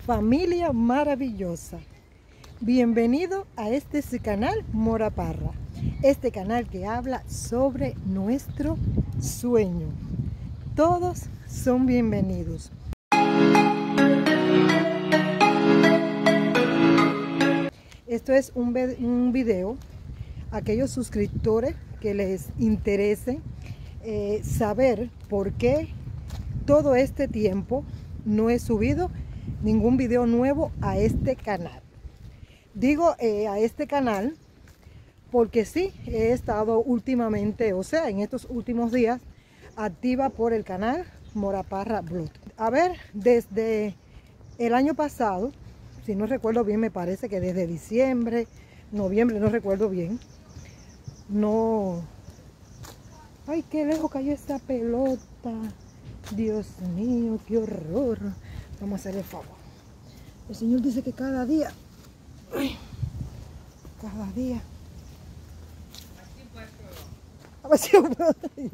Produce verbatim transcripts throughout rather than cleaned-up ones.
Familia maravillosa, bienvenido a este su canal Mora Parra, este canal que habla sobre nuestro sueño. Todos son bienvenidos. Esto es un, un video a aquellos suscriptores que les interese eh, saber por qué todo este tiempo no he subido ningún video nuevo a este canal. Digo eh, a este canal porque sí, he estado últimamente, o sea, en estos últimos días, activa por el canal Mora Parra Blog. A ver, desde el año pasado, si no recuerdo bien, me parece que desde diciembre, noviembre, no recuerdo bien, no... ¡Ay, qué lejos cayó esta pelota! Dios mío, qué horror. Vamos a hacer el favor. El Señor dice que cada día, cada día. A ver si yo puedo.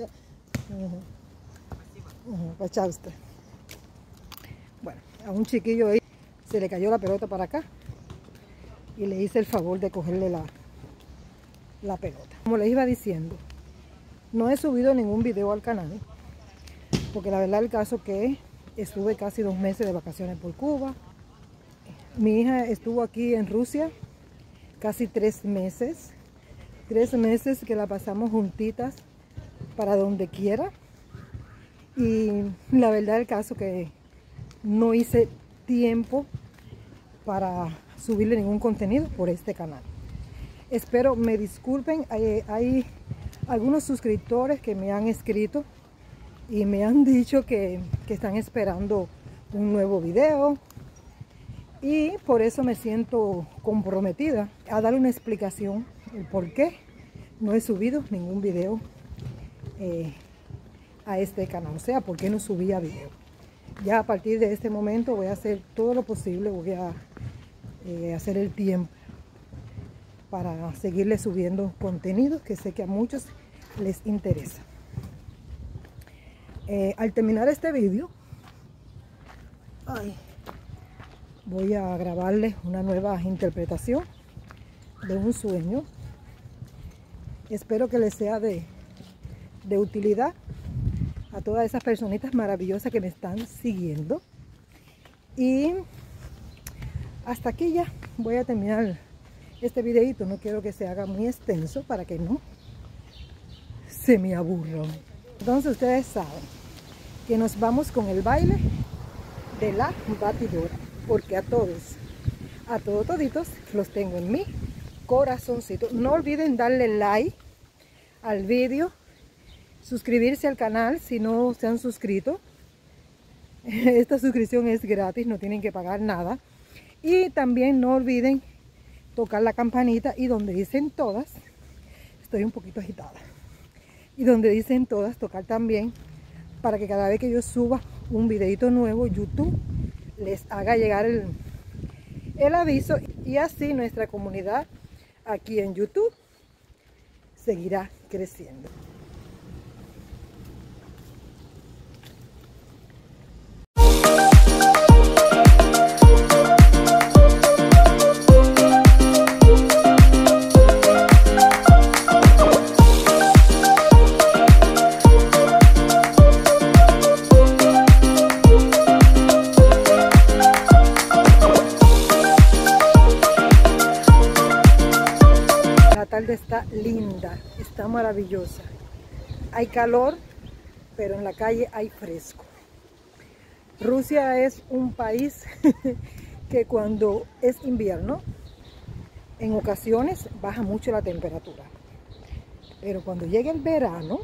Para usted. Bueno, a un chiquillo ahí se le cayó la pelota para acá y le hice el favor de cogerle la, la pelota. Como les iba diciendo, no he subido ningún video al canal porque la verdad el caso que estuve casi dos meses de vacaciones por Cuba. Mi hija estuvo aquí en Rusia casi tres meses. Tres meses que la pasamos juntitas para donde quiera. Y la verdad el caso que no hice tiempo para subirle ningún contenido por este canal. Espero me disculpen. Hay, hay algunos suscriptores que me han escrito y me han dicho que, que están esperando un nuevo video y por eso me siento comprometida a dar una explicación el por qué no he subido ningún video eh, a este canal, o sea, por qué no subía video. Ya a partir de este momento voy a hacer todo lo posible, voy a eh, hacer el tiempo para seguirle subiendo contenido que sé que a muchos les interesa. Eh, al terminar este vídeo, voy a grabarles una nueva interpretación de un sueño. Espero que les sea de, de utilidad a todas esas personitas maravillosas que me están siguiendo. Y hasta aquí ya voy a terminar este videito. No quiero que se haga muy extenso para que no se me aburran. Entonces ustedes saben que nos vamos con el baile de la batidora, porque a todos, a todos toditos los tengo en mi corazoncito. No olviden darle like al vídeo, suscribirse al canal si no se han suscrito. Esta suscripción es gratis, no tienen que pagar nada. Y también no olviden tocar la campanita y donde dicen todas, estoy un poquito agitada, y donde dicen todas, tocar también para que cada vez que yo suba un videito nuevo, YouTube les haga llegar el, el aviso y así nuestra comunidad aquí en YouTube seguirá creciendo. La tarde está linda, está maravillosa. Hay calor, pero en la calle hay fresco. Rusia es un país que cuando es invierno, en ocasiones baja mucho la temperatura. Pero cuando llega el verano,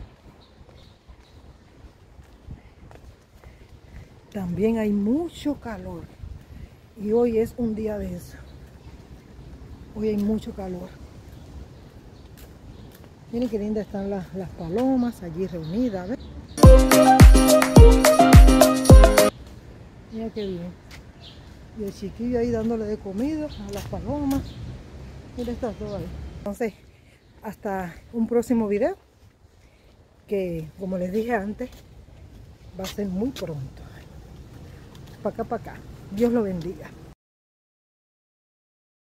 también hay mucho calor. Y hoy es un día de eso. Hoy hay mucho calor. Miren qué lindas están las, las palomas allí reunidas. ¿Ves? Mira qué bien. Y el chiquillo ahí dándole de comida a las palomas. Mira, está todo ahí. Entonces, hasta un próximo video. Que, como les dije antes, va a ser muy pronto. Para acá, para acá. Dios lo bendiga.